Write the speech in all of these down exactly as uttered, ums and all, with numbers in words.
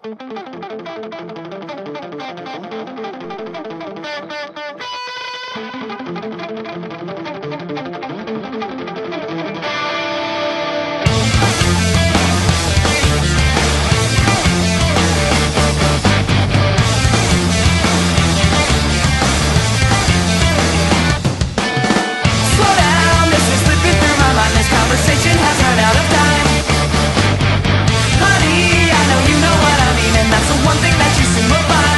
Conversation has run out of time. Honey, I know you know what I mean, and that's the one thing that you simplify.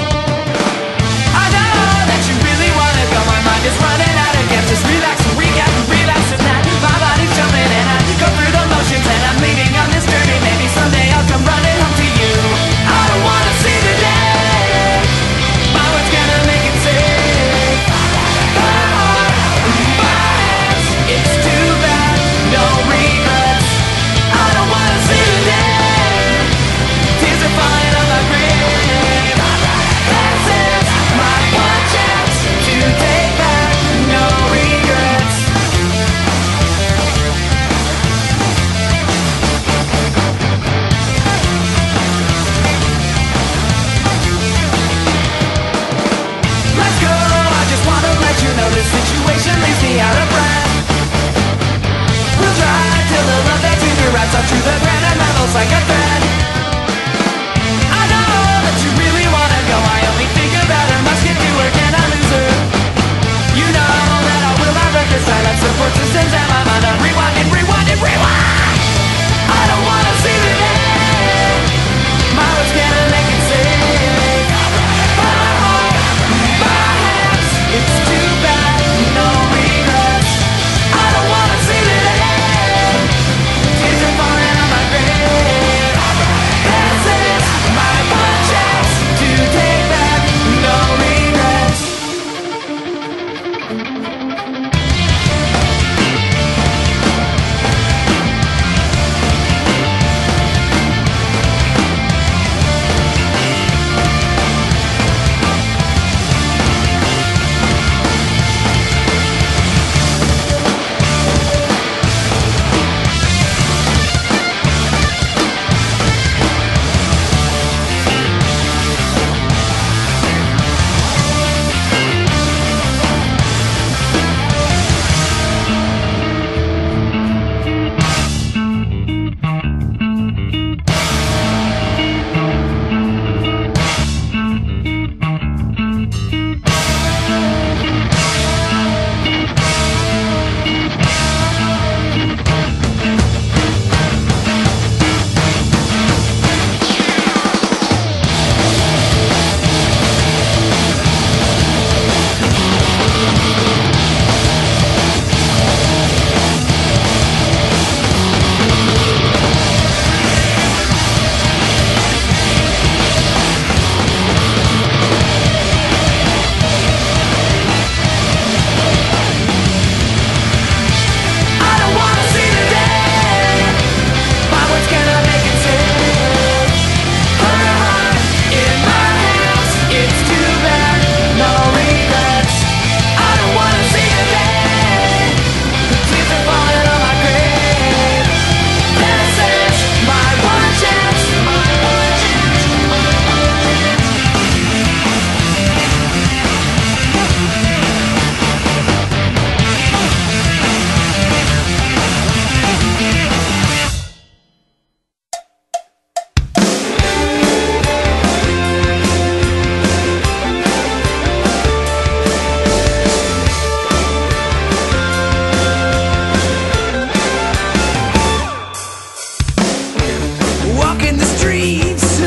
I know that you really wanna go, my mind is running out of gas. Just relax and recap and relapse in that. My body's jumping and I go through the motions, and I'm leaving on this journey. Maybe someday I'll come running home to you. I don't wanna see the day. My words gonna make it safe. My heart, my hands, it's too bad. No regrets. I don't wanna see the day. Tears are falling on my grave. This is my one chance to take back. No regrets. Let's go. I just wanna let you know this situation leaves me out of breath. We'll try till the love that's in your eyes up through the ground and metals like a thread. I know that you really wanna go. I only think about her. Must get to her. Can I lose her? You know that I will not break the silence. Support systems and my mind. I'm rewinding, rewinding, rewind. I don't wanna see the end. My words gonna make it safe. My heart, my hands. It's too bad. No regrets. I don't wanna see the end. Tears are falling on my grave. This is my one chance to take back. No regrets. I don't wanna see the day. My words gonna make it safe. Her heart in my hands. It's too bad. No regrets. I don't wanna see the day. The tears are falling on my grave. This is my one chance. My one chance. My one chance. Walking the streets